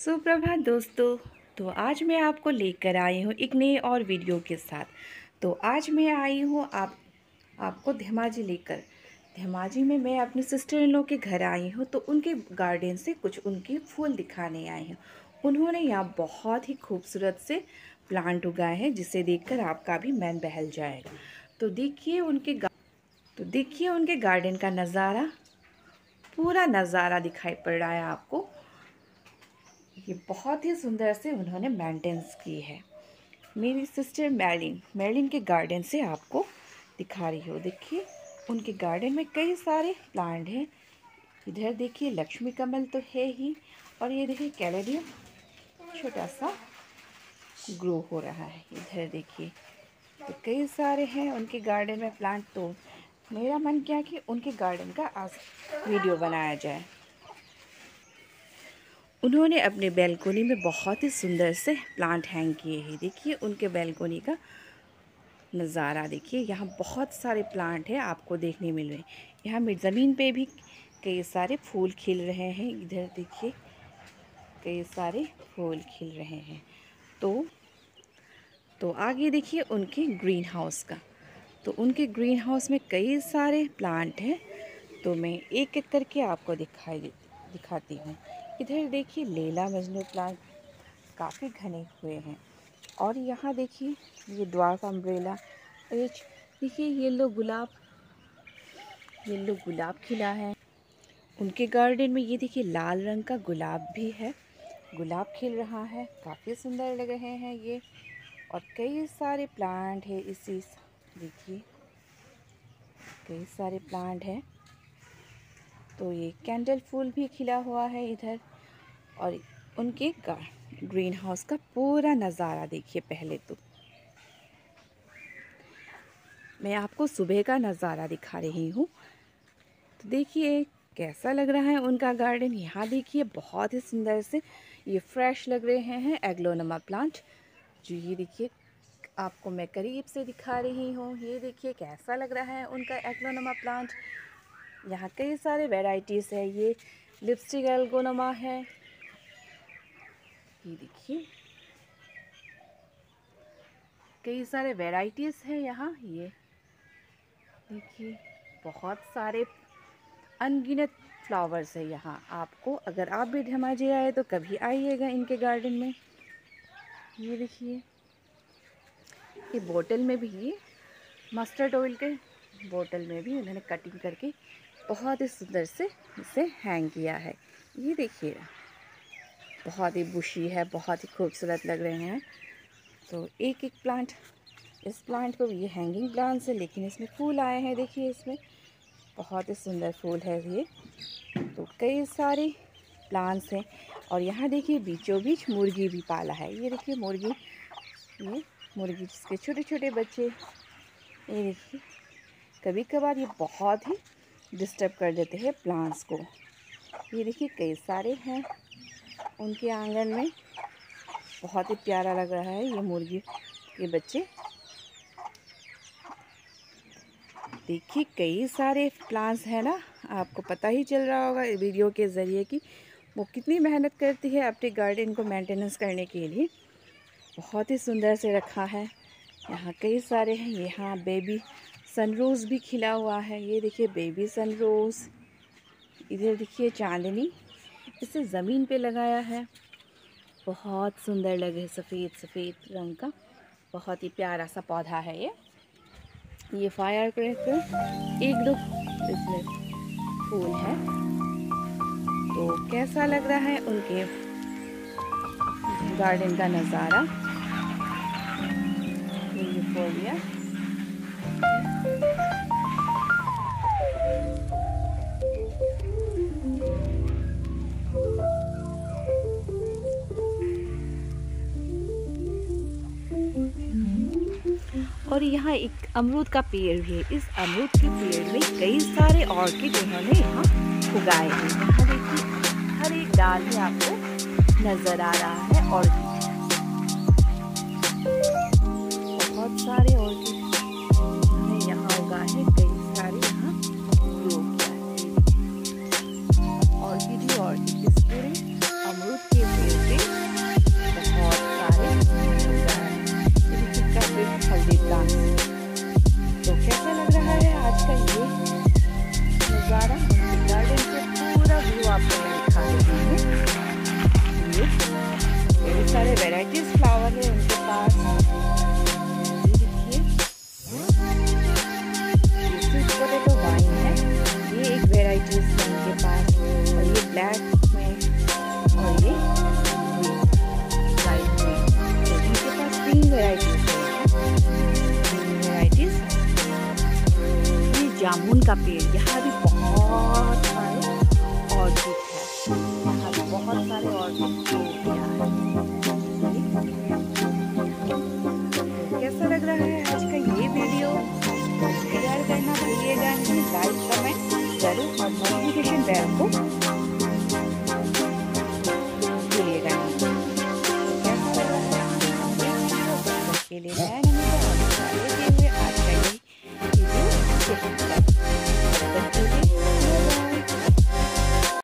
सुप्रभात दोस्तों। तो आज मैं आपको लेकर आई हूँ एक नए और वीडियो के साथ। तो आज मैं आई हूँ आपको धेमाजी लेकर। धेमाजी में मैं अपने सिस्टर इन लॉ के घर आई हूँ, तो उनके गार्डन से कुछ उनके फूल दिखाने आई हूँ। उन्होंने यहाँ बहुत ही खूबसूरत से प्लांट उगाए हैं, जिसे देखकर आपका भी मन बहल जाएगा। तो देखिए उनके गार्डन का नज़ारा, पूरा नज़ारा दिखाई पड़ रहा है आपको। ये बहुत ही सुंदर से उन्होंने मेंटेनेंस की है। मेरी सिस्टर मेरलिन के गार्डन से आपको दिखा रही हो। देखिए उनके गार्डन में कई सारे प्लांट हैं। इधर देखिए लक्ष्मी कमल तो है ही, और ये देखिए कैलेडियम छोटा सा ग्रो हो रहा है। इधर देखिए तो कई सारे हैं उनके गार्डन में प्लांट। तो मेरा मन किया कि उनके गार्डन का आज वीडियो बनाया जाए। उन्होंने अपने बैल्कोनी में बहुत ही सुंदर से प्लांट हैंग किए हैं। देखिए उनके बैल्कोनी का नज़ारा देखिए, यहाँ बहुत सारे प्लांट हैं आपको देखने मिल रहे हैं। यहाँ ज़मीन पे भी कई सारे फूल खिल रहे हैं। इधर देखिए कई सारे फूल खिल रहे हैं। तो आगे देखिए उनके ग्रीन हाउस का। तो उनके ग्रीन हाउस में कई सारे प्लांट हैं। तो मैं एक एक करके आपको दिखाती हूँ। इधर देखिए लैला मजनू प्लांट काफ़ी घने हुए हैं। और यहाँ देखिए ये ड्वार्फ अम्ब्रेला, देखिए येलो गुलाब खिला है। उनके गार्डन में ये देखिए लाल रंग का गुलाब भी है, गुलाब खिल रहा है, काफ़ी सुंदर लग रहे हैं ये। और कई सारे प्लांट है देखिए कई सारे प्लांट हैं। तो ये कैंडल फूल भी खिला हुआ है इधर। और उनके ग्रीन हाउस का पूरा नज़ारा देखिए। पहले तो मैं आपको सुबह का नज़ारा दिखा रही हूँ। तो देखिए कैसा लग रहा है उनका गार्डन। यहाँ देखिए बहुत ही सुंदर से ये फ्रेश लग रहे हैं एग्लोनिमा प्लांट। जो ये देखिए आपको मैं करीब से दिखा रही हूँ। ये देखिए कैसा लग रहा है उनका एग्लोनिमा प्लांट। यहाँ कई सारे वैरायटीज़ है। ये लिपस्टिक एग्लोनिमा है, ये देखिए कई सारे वैरायटीज़ हैं यहाँ। ये देखिए बहुत सारे अनगिनत फ्लावर्स है यहाँ। आपको अगर आप भी धेमाजी आए तो कभी आइएगा इनके गार्डन में। ये देखिए ये बोतल में भी, ये मस्टर्ड ऑयल के बोतल में भी उन्होंने कटिंग करके बहुत ही सुंदर से इसे हैंग किया है। ये देखिए बहुत ही बुशी है, बहुत ही खूबसूरत लग रहे हैं। तो एक एक प्लांट, इस प्लांट को ये हैंगिंग प्लांट्स है, लेकिन इसमें फूल आए हैं। देखिए इसमें बहुत ही सुंदर फूल है ये। तो कई सारे प्लांट्स हैं। और यहाँ देखिए बीचों बीच मुर्गी भी पाला है। ये देखिए ये मुर्गी जिसके छोटे छोटे बच्चे, ये देखिए कभी कभार ये बहुत ही डिस्टर्ब कर देते हैं प्लांट्स को। ये देखिए कई सारे हैं उनके आंगन में। बहुत ही प्यारा लग रहा है ये मुर्गी के बच्चे। देखिए कई सारे प्लांट्स हैं ना, आपको पता ही चल रहा होगा वीडियो के ज़रिए कि वो कितनी मेहनत करती है अपने गार्डन को मेंटेनेंस करने के लिए। बहुत ही सुंदर से रखा है। यहाँ कई सारे हैं। यहाँ बेबी सनरोज़ भी खिला हुआ है। ये देखिए बेबी सनरोज़। इधर देखिए चांदनी, इसे ज़मीन पे लगाया है। बहुत सुंदर लगे, सफ़ेद रंग का बहुत ही प्यारा सा पौधा है ये फायर क्रैकर। एक दो इसमें फूल है। तो कैसा लग रहा है उनके गार्डन का नज़ारा। ये फोलिया और यहाँ एक अमरूद का पेड़ भी है। इस अमरूद के पेड़ में कई सारे ऑर्किड उन्होंने यहाँ उगाए हैं। यहाँ देखिए हर एक डाल में आपको नज़र आ रहा है ऑर्किड। बहुत सारे ऑर्किड उन्होंने यहाँ उगाए हैं, कई सारे यहाँ ग्रो किया है। ऑर्किड ही ऑर्किड इस पूरे अमरूद के पेड़ पे जामुन का पेड़, यहाँ भी बहुत सारे ऑर्किड है, यहाँ भी बहुत सारे ऑर्किड ग्रो किया है। तो कैसा लग रहा है आज का ये वीडियो? शेयर करना भूलिएगा नहीं, लाइक कमेंट जरूर और नोटिफिकेशन बेल को